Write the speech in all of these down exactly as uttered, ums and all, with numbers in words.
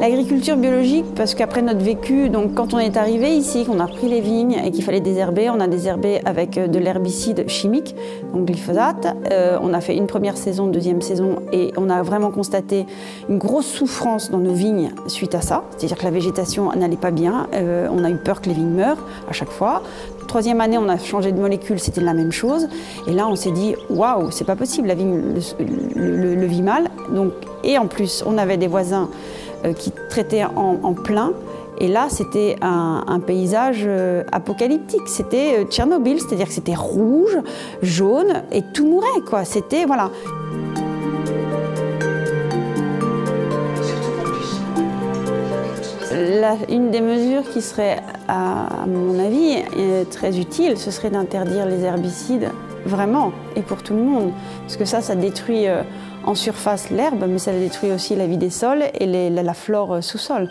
L'agriculture biologique, parce qu'après notre vécu, donc quand on est arrivé ici, qu'on a repris les vignes et qu'il fallait désherber, on a désherbé avec de l'herbicide chimique, donc glyphosate. Euh, on a fait une première saison, deuxième saison, et on a vraiment constaté une grosse souffrance dans nos vignes suite à ça. C'est-à-dire que la végétation n'allait pas bien, euh, on a eu peur que les vignes meurent à chaque fois. Troisième année, on a changé de molécule, c'était la même chose. Et là, on s'est dit, waouh, c'est pas possible, la vigne le, le, le vit mal. Donc, et en plus, on avait des voisins euh, qui traitaient en, en plein. Et là, c'était un, un paysage euh, apocalyptique. C'était euh, Tchernobyl, c'est-à-dire que c'était rouge, jaune, et tout mourait, quoi. C'était, voilà. La, une des mesures qui serait, à, à mon avis, très utile, ce serait d'interdire les herbicides, vraiment, et pour tout le monde. Parce que ça, ça détruit euh, en surface l'herbe, mais ça détruit aussi la vie des sols et les, la, la flore sous-sol.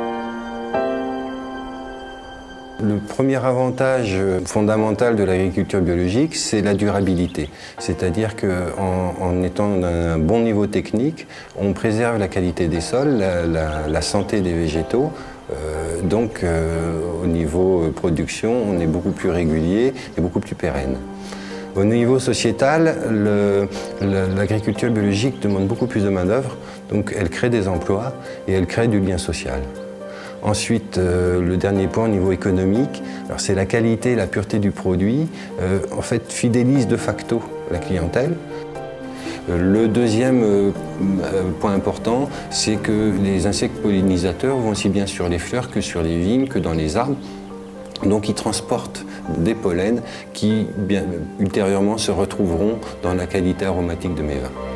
Le premier avantage fondamental de l'agriculture biologique, c'est la durabilité. C'est-à-dire qu'en en étant d'un bon niveau technique, on préserve la qualité des sols, la, la, la santé des végétaux. Euh, donc, euh, au niveau production, on est beaucoup plus régulier et beaucoup plus pérenne. Au niveau sociétal, l'agriculture biologique demande beaucoup plus de main-d'œuvre, donc elle crée des emplois et elle crée du lien social. Ensuite, euh, le dernier point au niveau économique, c'est la qualité et la pureté du produit, euh, en fait, fidélise de facto la clientèle. Euh, le deuxième euh, point important, c'est que les insectes pollinisateurs vont aussi bien sur les fleurs que sur les vignes, que dans les arbres. Donc ils transportent des pollens qui, bien, ultérieurement, se retrouveront dans la qualité aromatique de mes vins.